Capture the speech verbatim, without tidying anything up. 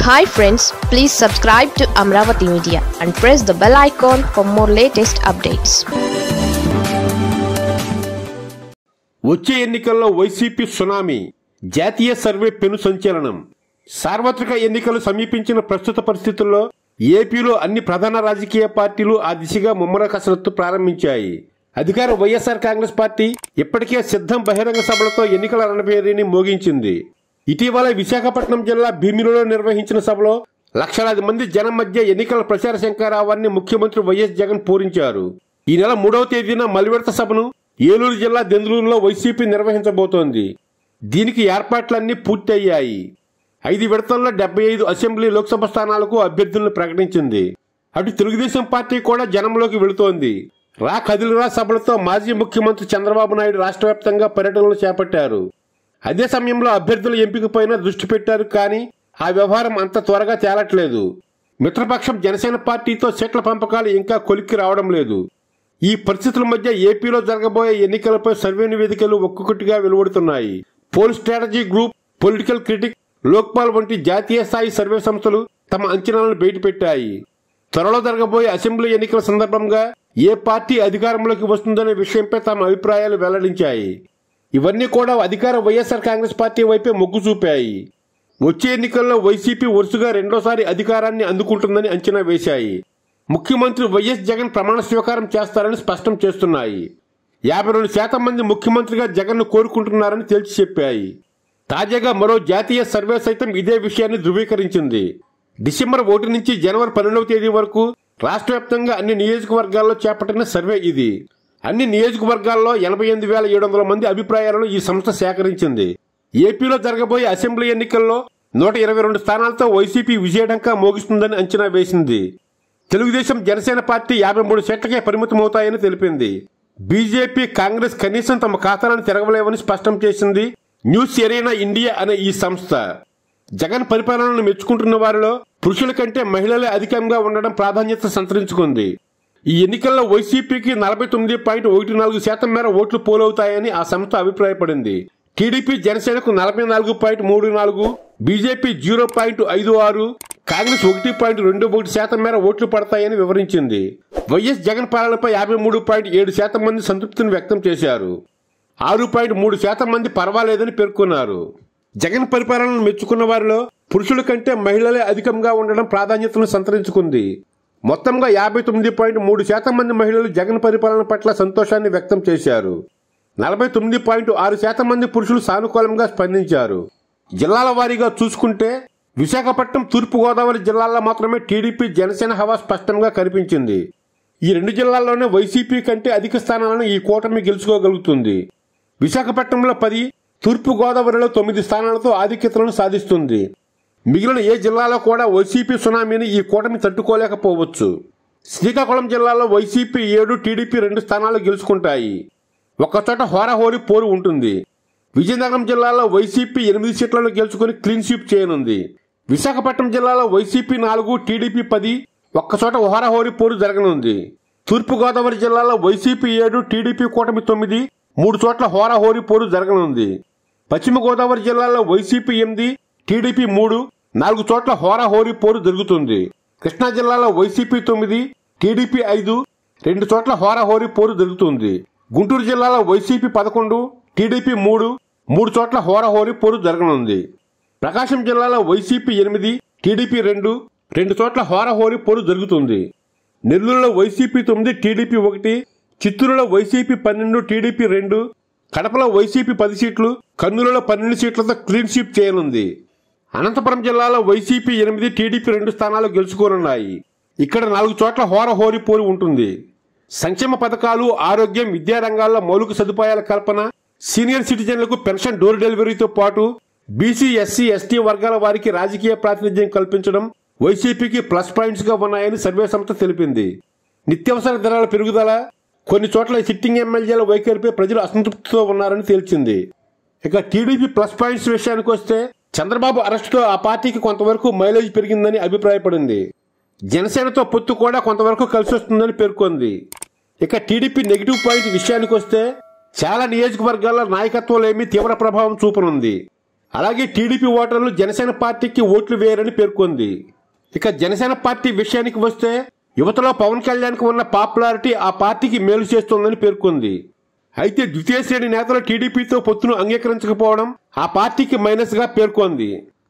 Hi friends, please subscribe to Amravati Media and press the bell icon for more latest updates. వచ్చే ఎన్నికల్లో YCP tsunami, జాతీయ survey పెను సంచలనం. సార్వత్రిక ఎన్నికలు సమీపించిన ప్రస్తుత పరిస్థితుల్లో ఏపీలో అన్ని ప్రధాన రాజకీయ పార్టీలు ఆ దిశగా ముమ్మర కసరత్తు ప్రారంభించాయి. అధికార వైఎస్ఆర్ కాంగ్రెస్ పార్టీ ఇప్పటికే సిద్ధం బహిరంగ సభలతో ఎన్నికల రణభేరీని మోగించింది. ఇటీవల విశాఖపట్నం జిల్లా భీమిలిలో నిర్వహించిన సభలో లక్షలాది మంది జనం మధ్య ఎన్నికల ప్రచార శంఖారావాన్ని ముఖ్యమంత్రి వైఎస్ జగన్ పూరించారు. ఈ నెల మూడవ తేదీన మలివిడత సభను ఏలూరు జిల్లా దెందులూరులో వైసీపీ నిర్వహించబోతోంది. దీనికి ఏర్పాట్లన్నీ పూర్తయ్యాయి. ఐదు విడతల్లో డెబ్బై ఐదు అసెంబ్లీ లోక్సభ స్థానాలకు అభ్యర్థులను ప్రకటించింది. అటు తెలుగుదేశం పార్టీ కూడా జనంలోకి వెళుతోంది. రా కదిలిరా సభలతో మాజీ ముఖ్యమంత్రి చంద్రబాబు నాయుడు రాష్ట్ర వ్యాప్తంగా పర్యటనలు చేపట్టారు. అదే సమయంలో అభ్యర్థుల ఎంపికపైన దృష్టి పెట్టారు. కానీ ఆ వ్యవహారం అంత త్వరగా తేలట్లేదు. మిత్రపక్షం జనసేన పార్టీతో సీట్ల పంపకాలు ఇంకా కొలిక్కి రావడం లేదు. ఈ పరిస్థితుల మధ్య ఏపీలో జరగబోయే ఎన్నికలపై సర్వే నివేదికలు ఒక్కొక్కటిగా వెలువడుతున్నాయి. Poll strategy group, political critic, Lokpal వంటి జాతీయ స్థాయి సర్వే సంస్థలు తమ అంచనాలను బయటపెట్టాయి. త్వరలో జరగబోయే అసెంబ్లీ ఎన్నికల సందర్భంగా ఏ పార్టీ అధికారంలోకి వస్తుందనే విషయంపై తమ అభిప్రాయాలు వెల్లడించాయి. ఇవన్నీ కూడా అధికార వైఎస్ఆర్ కాంగ్రెస్ పార్టీ వైపే మొగ్గు చూపాయి. వచ్చే ఎన్నికల్లో వైసీపీ వరుసగా రెండోసారి అధికారాన్ని అందుకుంటుందని అంచనా వేశాయి. ముఖ్యమంత్రి వైఎస్ జగన్ ప్రమాణ స్వీకారం చేస్తారని స్పష్టం చేస్తున్నాయి. యాభై రెండు శాతం మంది ముఖ్యమంత్రిగా జగన్ను కోరుకుంటున్నారని తేల్చి చెప్పాయి. తాజాగా మరో జాతీయ సర్వే సైతం ఇదే విషయాన్ని ధృవీకరించింది. డిసెంబర్ ఒకటి నుంచి జనవరి పన్నెండవ తేదీ వరకు రాష్ట్ర వ్యాప్తంగా అన్ని నియోజకవర్గాల్లో చేపట్టిన సర్వే ఇది. అన్ని నియోజకవర్గాల్లో ఎనభై ఎనిమిది వేల ఏడు వందల మంది అభిప్రాయాలను ఈ సంస్థ సేకరించింది. ఏపీలో జరగబోయే అసెంబ్లీ ఎన్నికల్లో నూట ఇరవై రెండు స్థానాలతో వైసీపీ విజయఢంకా మోగిస్తుందని అంచనా వేసింది. తెలుగుదేశం, జనసేన పార్టీ యాభై మూడు సీట్లకే పరిమితమవుతాయని తెలిపింది. బీజేపీ, కాంగ్రెస్ కనీసం తమ ఖాతాలను తిరగలేవని స్పష్టం చేసింది న్యూస్ ఎరీనా ఇండియా అనే ఈ సంస్థ. జగన్ పరిపాలనను మెచ్చుకుంటున్న వారిలో పురుషుల కంటే మహిళలే అధికంగా ఉండడం ప్రాధాన్యత సంతరించుకుంది. ఈ ఎన్నికల్లో వైసీపీకి నలభై తొమ్మిది పాయింట్ ఒకటి నాలుగు శాతం మేర ఓట్లు పోలవుతాయని ఆ సంస్థ అభిప్రాయపడింది. టీడీపీ, జనసేనకు నలభై నాలుగు పాయింట్ మూడు నాలుగు, బీజేపీ జీరో పాయింట్ ఐదు ఆరు, కాంగ్రెస్ ఒకటి పాయింట్ రెండు ఒకటి శాతం మేర ఓట్లు పడతాయని వివరించింది. వైఎస్ జగన్ పాలనపై యాభై మూడు పాయింట్ ఏడు శాతం మంది సంతృప్తిని వ్యక్తం చేశారు. ఆరు పాయింట్ మూడు శాతం మంది పర్వాలేదని పేర్కొన్నారు. జగన్ పరిపాలనను మెచ్చుకున్న వారిలో పురుషుల కంటే మహిళలే అధికంగా ఉండడం ప్రాధాన్యతను సంతరించుకుంది. మొత్తంగా యాభై తొమ్మిది పాయింట్ మూడు శాతం మంది మహిళలు జగన్ పరిపాలన పట్ల సంతోషాన్ని వ్యక్తం చేశారు. నలభై తొమ్మిది పాయింట్ ఆరు శాతం మంది పురుషులు సానుకూలంగా స్పందించారు. జిల్లాల వారీగా చూసుకుంటే విశాఖపట్నం, తూర్పు గోదావరి జిల్లాల్లో మాత్రమే టీడీపీ, జనసేన హవా స్పష్టంగా కనిపించింది. ఈ రెండు జిల్లాల్లోనే వైసీపీ కంటే అధిక స్థానాలను ఈ కూటమి గెలుచుకోగలుగుతుంది. విశాఖపట్నంలో పది, తూర్పు గోదావరిలో తొమ్మిది స్థానాలతో ఆధిక్యతలను సాధిస్తుంది. మిగిలిన ఏ జిల్లాలో కూడా వైసీపీ సునామీని ఈ కూటమి తట్టుకోలేకపోవచ్చు. శ్రీకాకుళం జిల్లాలో వైసీపీ ఏడు, టీడీపీ రెండు స్థానాలు గెలుచుకుంటాయి. ఒక్కచోట హోరాహోరీ పోరు ఉంటుంది. విజయనగరం జిల్లాలో వైసీపీ ఎనిమిది సీట్లను గెలుచుకుని క్లీన్ స్వీప్ చేయనుంది. విశాఖపట్నం జిల్లాలో వైసీపీ నాలుగు, టీడీపీ పది, ఒక్కచోట హోరాహోరీ పోరు జరగనుంది. తూర్పు గోదావరి జిల్లాలో వైసీపీ ఏడు, టీడీపీ కూటమి తొమ్మిది, మూడు చోట్ల హోరాహోరీ పోరు జరగనుంది. పశ్చిమ గోదావరి జిల్లాలో వైసీపీ ఎనిమిది, టీడీపీ మూడు, నాలుగు చోట్ల హోరాహోరీ పోరు జరుగుతుంది. కృష్ణా జిల్లాలో వైసీపీ తొమ్మిది, టీడీపీ ఐదు, రెండు చోట్ల హోరాహోరీ పోరు జరుగుతుంది. గుంటూరు జిల్లాలో వైసీపీ పదకొండు, టీడీపీ మూడు, మూడు చోట్ల హోరాహోరీ పోరు జరగనుంది. ప్రకాశం జిల్లాలో వైసీపీ ఎనిమిది, టీడీపీ రెండు, రెండు చోట్ల హోరాహోరీ పోరు జరుగుతుంది. నెల్లూరులో వైసీపీ తొమ్మిది, టీడీపీ ఒకటి, చిత్తూరులో వైసీపీ పన్నెండు, టీడీపీ రెండు, కడపలో వైసీపీ పది సీట్లు, కర్నూలులో పన్నెండు సీట్లతో క్లీన్ స్వీప్ చేయనుంది. అనంతపురం జిల్లాలో వైసీపీ ఎనిమిది, టీడీపీ రెండు స్థానాలు గెలుచుకోనున్నాయి. ఇక్కడ నాలుగు చోట్ల హోరాహోరీ పోరు ఉంటుంది. సంక్షేమ పథకాలు, ఆరోగ్యం, విద్యా రంగాల్లో మౌలిక సదుపాయాల కల్పన, సీనియర్ సిటిజన్లకు పెన్షన్ డోర్ డెలివరీతో పాటు బీసీ, ఎస్సీ, ఎస్టీ వర్గాల వారికి రాజకీయ ప్రాతినిధ్యం కల్పించడం వైసీపీకి ప్లస్ పాయింట్స్ గా ఉన్నాయని సర్వే సంస్థ తెలిపింది. నిత్యావసర ధరల పెరుగుదల, కొన్ని చోట్ల సిట్టింగ్ ఎమ్మెల్యేల వైఖరిపై ప్రజలు అసంతృప్తితో ఉన్నారని తేల్చింది. ఇక టీడీపీ ప్లస్ పాయింట్స్ విషయానికి వస్తే చంద్రబాబు అరెస్టుతో ఆ పార్టీకి కొంతవరకు మైలేజ్ పెరిగిందని అభిప్రాయపడింది. జనసేనతో పొత్తు కూడా కొంతవరకు కలిసి వస్తుందని పేర్కొంది. ఇక టీడీపీ నెగిటివ్ పాయింట్ విషయానికి వస్తే చాలా నియోజకవర్గాల్లో నాయకత్వం లేమి తీవ్ర ప్రభావం చూపనుంది. అలాగే టీడీపీ ఓటర్లు జనసేన పార్టీకి ఓట్లు వేయరని పేర్కొంది. ఇక జనసేన పార్టీ విషయానికి వస్తే యువతలో పవన్ కళ్యాణ్కు ఉన్న పాపులారిటీ ఆ పార్టీకి మేలు చేస్తోందని పేర్కొంది. అయితే ద్వితీయ శ్రేణి నేతలు టీడీపీతో పొత్తును అంగీకరించకపోవడం ఆ పార్టీకి మైనస్ గా పేర్కొంది.